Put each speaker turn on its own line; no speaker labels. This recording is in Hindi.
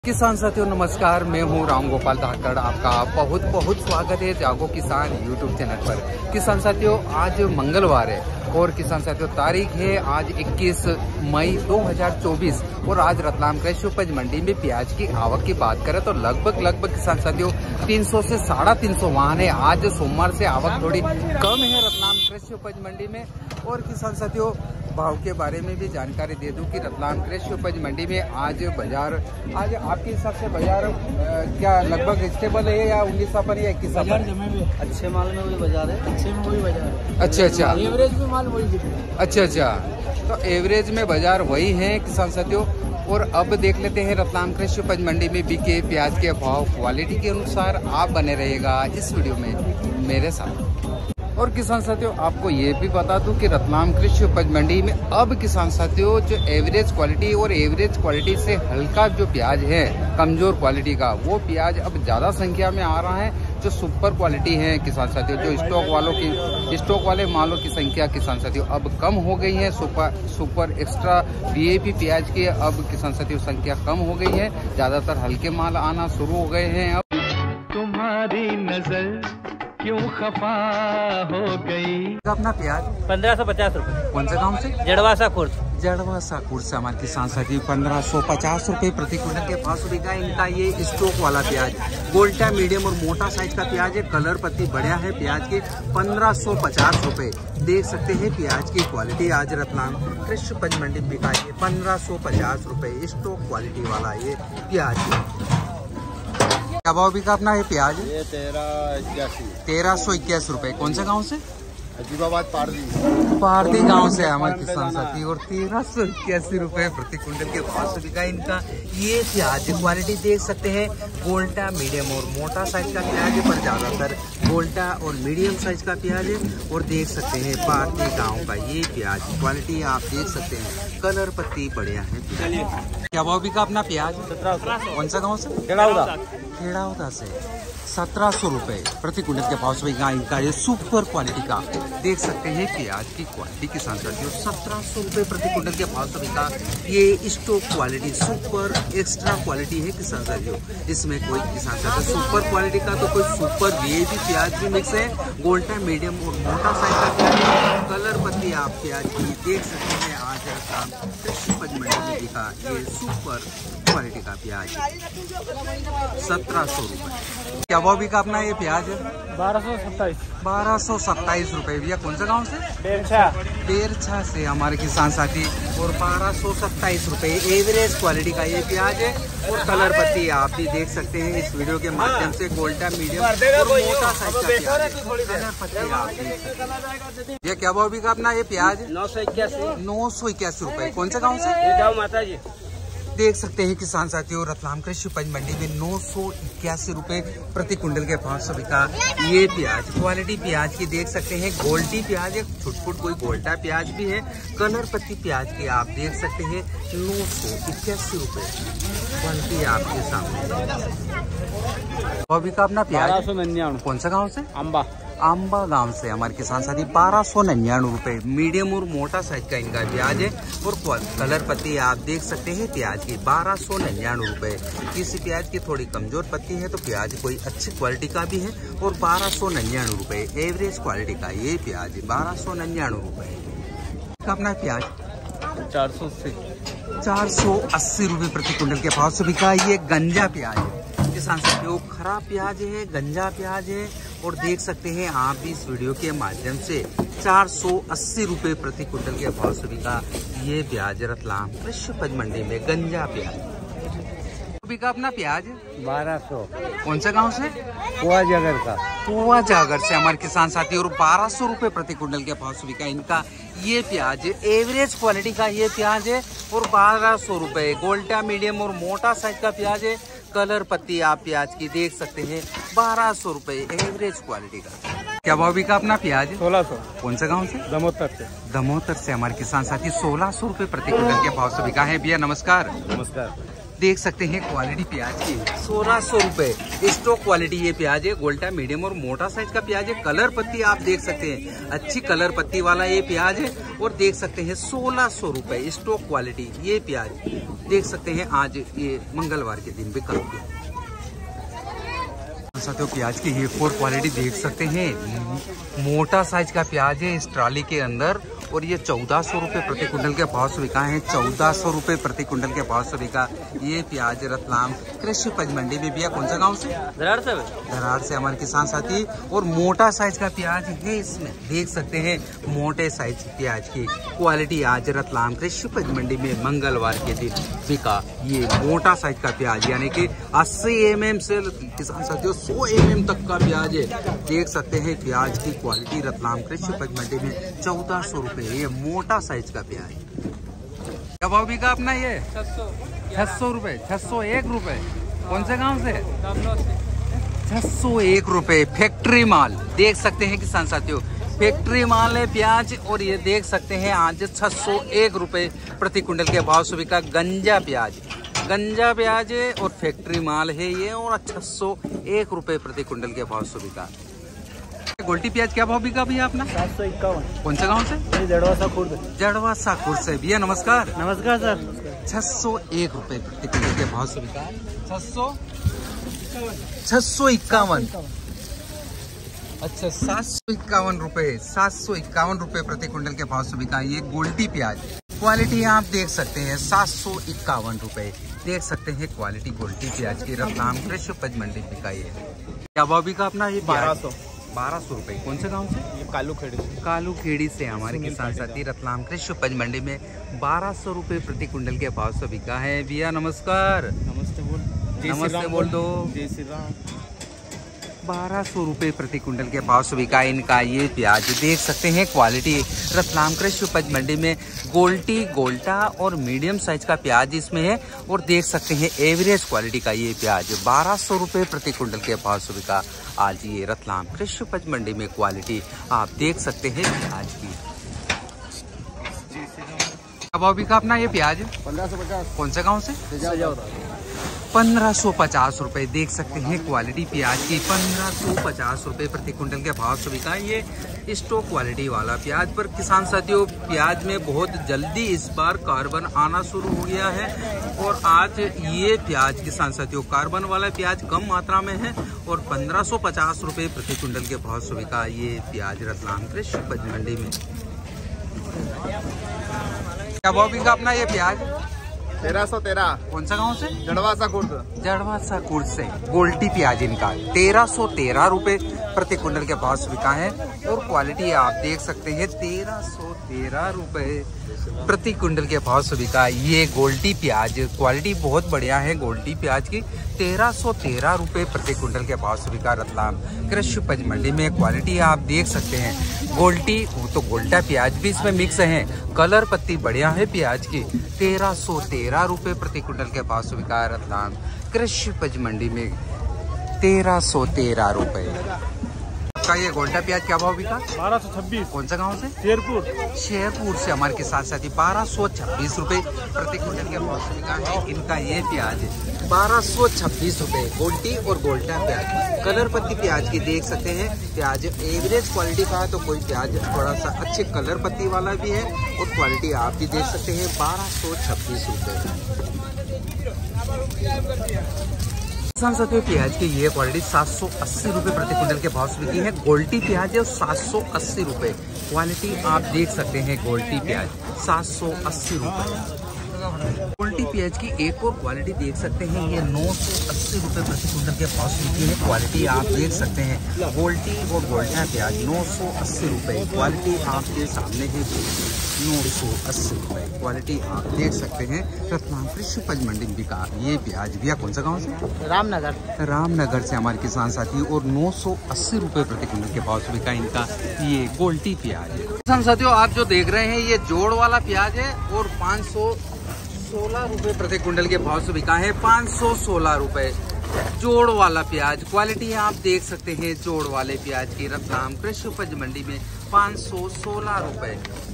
किसान साथियों नमस्कार, मैं हूं राम गोपाल धाकड़। आपका बहुत बहुत स्वागत है जागो किसान यूट्यूब चैनल पर। किसान साथियों आज मंगलवार है और किसान साथियों तारीख है आज 21 मई 2024 और आज रतलाम कृषि उपज मंडी में प्याज की आवक की बात करें तो लगभग किसान साथियों 300 से 350 वाहन है। आज सोमवार से आवक थोड़ी कम है रतलाम कृषि उपज मंडी में। और किसान साथियों भाव के बारे में भी जानकारी दे दूं कि रतलाम कृषि उपज मंडी में आज बाजार आज आपके हिसाब से बाजार क्या लगभग स्टेबल है या 19 पर या 21 पर?
अच्छे माल में वही बाजार है, अच्छे में वही बाजार है।
अच्छा
एवरेज में माल वही है।
अच्छा तो एवरेज में बाजार वही है किसान साथियों। और अब देख लेते हैं रतलाम कृषि उपज मंडी में बिके प्याज के भाव क्वालिटी के अनुसार। आप बने रहिएगा इस वीडियो में मेरे साथ। और किसान साथियों आपको ये भी बता दूं कि रतलाम कृषि उपज मंडी में अब किसान साथियों जो एवरेज क्वालिटी और एवरेज क्वालिटी से हल्का जो प्याज है कमजोर क्वालिटी का वो प्याज अब ज्यादा संख्या में आ रहा है। जो सुपर क्वालिटी है किसान साथियों जो स्टॉक वाले मालों की संख्या किसान साथियों अब कम हो गई है। सुपर एक्स्ट्रा वीआईपी प्याज की अब किसान साथियों संख्या कम हो गई है। ज्यादातर हल्के माल आना शुरू हो गए हैं। अब
तुम्हारी नजर क्यों खफा हो गई।
अपना प्याज
1550 रुपए।
कौन से गांव से?
जड़वासा खुर्द।
जड़वासा खुर्द से हमारे किसान साथी 1550 रुपए प्रति क्विंटल के पास बिका इनका ये स्टॉक वाला प्याज। गोल्टा मीडियम और मोटा साइज का प्याज है। कलर पत्ती बढ़िया है प्याज के। 1550 रुपए देख सकते हैं प्याज की क्वालिटी आज रतलाम कृषि उपज मंडी में बिका है 1550 रुपए स्टॉक क्वालिटी वाला ये प्याज। क्या भाव बिका अपना ये प्याज?
ये
1381 रुपए। कौन से गांव से?
अजीबाबाद पारदी
गांव से हमारे किसान साथी। और 1381 रुपए प्रति क्विंटल के भाव से बिका इनका ये प्याज। क्वालिटी देख सकते हैं गोल्टा मीडियम और मोटा साइज का प्याज है पर ज्यादातर गोल्टा और मीडियम साइज का प्याज है। और देख सकते हैं पारदी गांव का ये प्याज क्वालिटी आप देख सकते हैं। कलर पत्ती बढ़िया है। क्या भाव बिका अपना प्याज?
1700।
कौन सा गाँव से? खेड़ाउदा से 1700 रुपए प्रति क्विंटल के भाव से इनका ये सुपर क्वालिटी का देख सकते हैं प्याज की क्वालिटी किसान साथियों 1700 रुपए प्रति क्विंटल के भाव से इनका ये stock quality super extra quality है किसान साथियों। इसमें कोई किसान साथियों सुपर क्वालिटी का तो कोई सुपर वीआईपी प्याज भी मिक्स है। गोल्टा मीडियम और मोटा साइज का प्याज। कलर पत्ती आप प्याज की देख सकते हैं। आज कृषि उपज मंडी में बिका ये सुपर क्वालिटी का प्याज 1700 रुपए। क्या भाव बिका अपना ये प्याज? 1227 रुपए। भैया कौन सा गांव से? बेरछा से हमारे किसान साथी। और 1227 रुपए एवरेज क्वालिटी का ये प्याज है। और कलर पत्ती आप भी देख सकते हैं इस वीडियो के माध्यम से। गोल्टा मीडियम और मोटा साइज का प्याज। कलर पत्ती आप देख सकते हैं। ये क्या भाव बिका अपना ये प्याज? 981 रुपए। कौन से गाँव से?
माता जी।
देख सकते हैं किसान साथियों रतलाम कृषि उपज मंडी में 981 रुपए प्रति क्विंटल के भाव से बिका ये प्याज। क्वालिटी प्याज की देख सकते हैं गोल्टी प्याज है। छुटपुट कोई गोल्टा प्याज भी है। कलर पत्ती प्याज की आप देख सकते हैं 981 रुपए क्वालिटी आपके सामने। और बिका अपना प्याज
1299।
कौन सा गाँव से?
अम्बा
गांव से हमारे किसान साथी 1299 रुपए मीडियम और मोटा साइज का इनका प्याज है। और कलर पत्ती आप देख सकते हैं प्याज की 1299 रुपए। किसी प्याज की थोड़ी कमजोर पत्ती है तो प्याज कोई अच्छी क्वालिटी का भी है। और 1299 रुपए एवरेज क्वालिटी का ये प्याज 1299 रुपए। अपना प्याज 480 रुपए प्रति क्विंटल के भाव से बिका ये गंजा प्याज है। किसान साथियों खराब प्याज है, गंजा प्याज है। और देख सकते हैं आप भी इस वीडियो के माध्यम से 480 रुपए प्रति क्विंटल के भाव से बिका ये प्याज रतलाम कृषि उपज मंडी में गंजा प्याज। बिका अपना प्याज
1200।
कौन सा गांव से?
कुआ
जागर से हमारे किसान साथी। और 1200 रुपए प्रति क्विंटल के भाव से बिका इनका ये प्याज एवरेज क्वालिटी का ये प्याज है। और 1200 रुपए गोल्टा मीडियम और मोटा साइज का प्याज है। कलर पत्ती आप प्याज की देख सकते हैं 1200 रुपए एवरेज क्वालिटी का। क्या भाव बिका अपना प्याज?
1600।
कौन सा गांव से?
दमोतर से
हमारे किसान साथी 1600 रुपए प्रति क्विंटल के भाव से बिका है। भैया नमस्कार। देख सकते हैं क्वालिटी प्याज की 1600 रुपए स्टॉक क्वालिटी ये प्याज है। गोल्टा मीडियम और मोटा साइज का प्याज है। कलर पत्ती आप देख सकते हैं, अच्छी कलर पत्ती वाला ये प्याज है। और देख सकते हैं 1600 रुपए स्टॉक क्वालिटी ये प्याज देख सकते हैं। आज ये मंगलवार के दिन बिका साथियों। प्याज की ये 4 क्वालिटी देख सकते हैं। मोटा साइज का प्याज है इस ट्राली के अंदर और ये 1400 रुपए प्रति कुंटल के भाव से बिका है। 1400 रुपए प्रति कुंटल के भाव से बिका ये प्याज रतलाम कृषि उपज मंडी में। भैया कौन सा गांव से? धरार से हमारे किसान साथी। और मोटा साइज का प्याज है इसमें देख सकते हैं। मोटे साइज प्याज की क्वालिटी आज रतलाम कृषि उपज मंडी में मंगलवार के दिन बिका ये मोटा साइज का प्याज, यानी कि 80 mm से किसान साथियों 100 mm तक का प्याज है। देख सकते हैं प्याज की क्वालिटी रतलाम कृषि उपज मंडी में 1400 रुपए ये मोटा साइज का प्याज। क्या भाव बिका अपना ये? 600 रुपए। 601 रुपए। कौन से गांव से? 601 रुपए फैक्ट्री माल देख सकते हैं किसान साथियों। फैक्ट्री माल है प्याज और ये देख सकते हैं आज 601 रुपए प्रति कुंटल के भाव से बिका गंजा प्याज। गंजा प्याज है और फैक्ट्री माल है ये और 601 रुपए प्रति कुंटल के भाव से बिका। गोल्टी प्याज क्या भाव बिका भैया अपना?
751।
कौन सा गांव से?
जड़वासा खुर्द।
जड़वासा खुर्द से। भैया नमस्कार।
नमस्कार सर।
601 रुपए प्रति कुंटल के भाव से बिका। 651। अच्छा 751 रुपए। 751 रुपए प्रति कुंटल के भाव से बिका ये गोल्टी प्याज। क्वालिटी आप देख सकते हैं 751 रुपए देख सकते हैं क्वालिटी गोल्टी प्याज की रतलाम कृषि उपज मंडी बिका ये। क्या भाव बिका अपना ये? 1200 रुपए। कौन से गांव से?
ये कालू खेड़ी से।
कालू खेड़ी से हमारे किसान साथी रतलाम कृषि उपज मंडी में 1200 रुपए प्रति कुंटल के भाव से बिका है। भैया नमस्कार। नमस्ते बोल दो।
जय श्री राम।
1200 रुपए प्रति कुंटल के भाव से बिका इनका ये प्याज। देख सकते हैं क्वालिटी रतलाम कृषि उपज मंडी में गोल्टी, गोल्टा और मीडियम साइज का प्याज इसमें है। और देख सकते हैं एवरेज क्वालिटी का ये प्याज 1200 रुपए प्रति कुंटल के भाव से बिका आज ये रतलाम कृषि उपज मंडी में। क्वालिटी आप देख सकते हैं प्याज की। क्या भाव बिका अपना ये प्याज?
1550।
कौन से गाँव से? 1550 रुपए देख सकते हैं क्वालिटी प्याज की। 1550 रुपए प्रति कुंटल के भाव से बिका ये स्टॉक क्वालिटी वाला प्याज। पर किसान साथियों प्याज में बहुत जल्दी इस बार कार्बन आना शुरू हो गया है और आज ये प्याज किसान साथियों कार्बन वाला प्याज कम मात्रा में है और 1550 रुपए प्रति कुंटल के भाव से बिका ये प्याज रतलाम कृषि उपज मंडी में। क्या भाव बिका अपना ये प्याज?
1313।
कौन सा गांव से?
जड़वासा खुर्द।
जड़वासा खुर्द से गोल्टी प्याज इनका 1313 रुपए प्रति कुंटल के भाव से बिका है। और क्वालिटी आप देख सकते हैं 1313 रुपए प्रति कुंटल के भाव से बिका ये गोल्टी प्याज। क्वालिटी बहुत बढ़िया है गोल्टी प्याज की। 1313 रुपए प्रति कुंटल के भाव से बिका रतलाम कृषि उपज मंडी में। क्वालिटी आप देख सकते हैं गोल्टी तो गोल्टा प्याज भी इसमें मिक्स है। कलर पत्ती बढ़िया है प्याज की। 1313 रुपए प्रति कुंटल के भाव से बिका रतलाम कृषि उपज मंडी में 1313 रुपए का ये गोल्टा प्याज। क्या भाव बिका?
1226।
कौन सा गांव से?
शेरपुर
से हमारे किसान साथी 1226 रुपए प्रति कुंटल के भाव से बिका है इनका ये प्याज 1226 रुपए गोल्टी और गोल्टा प्याज। कलर पत्ती प्याज की देख सकते हैं प्याज एवरेज क्वालिटी का है तो कोई प्याज थोड़ा सा अच्छे कलर पत्ती वाला भी है और क्वालिटी आप भी देख सकते हैं 1226 रुपए। किसान साथियों प्याज की ये क्वालिटी 780 रुपए प्रति कुंटल के भाव से बिकी है। गोल्टी प्याज है 780 रुपए। क्वालिटी आप देख सकते हैं गोल्टी प्याज 780 रुपए। गोल्टी प्याज की एक और क्वालिटी देख सकते हैं ये 980 रुपए प्रति कुंटल के भाव से बिकी है। क्वालिटी आप देख सकते हैं गोल्टी और गोल्टा प्याज 980 रुपए। क्वालिटी आपके सामने है 980 रुपए। क्वालिटी आप देख सकते हैं रतलाम कृषि उपज मंडी में बिका ये प्याज। भैया कौन सा गांव से? रामनगर से हमारे किसान साथी और 980 रुपए प्रति कुंटल के भाव से बिका इनका ये गोल्टी प्याज है। किसान साथियों आप जो देख रहे हैं ये जोड़ वाला प्याज है और 516 रुपए प्रति कुंटल के भाव से बिका है। 516 रुपए जोड़ वाला प्याज। क्वालिटी आप देख सकते हैं जोड़ वाले प्याज की रतलाम कृषि उपज मंडी में 516 रुपए।